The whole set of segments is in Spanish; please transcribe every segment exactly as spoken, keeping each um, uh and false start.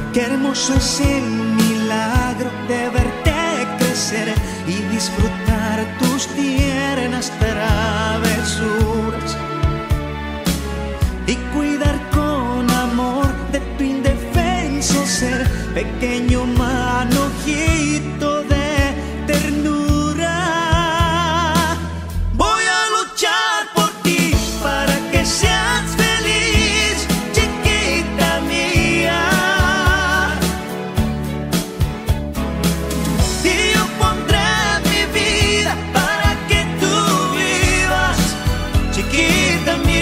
Qué hermoso es el milagro de verte crecer y disfrutar tus tiernas travesuras y cuidar con amor de tu indefenso ser, pequeño manojito de ternura. Voy a luchar por ti para que seas feliz, chiquita mía. Y yo pondré mi vida para que tú vivas, chiquita mía.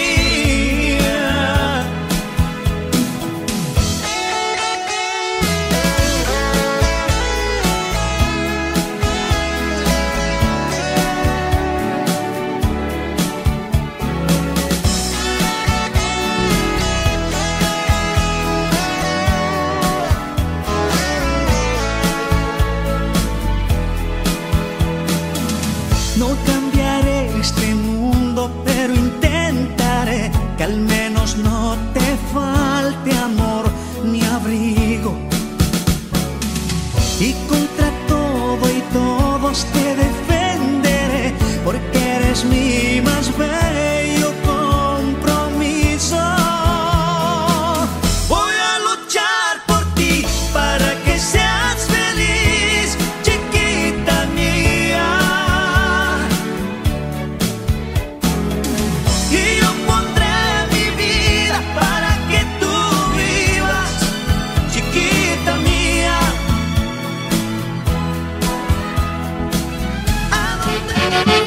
No cambiaré este mundo, pero intentaré que al menos no te falte amor ni abrigo. Y contra todo y todos te defenderé, porque eres mi más bello compromiso. Voy a luchar por ti para que seas feliz, chiquita mía. Y yo pondré mi vida para que tú vivas, chiquita mía. ¿A dónde?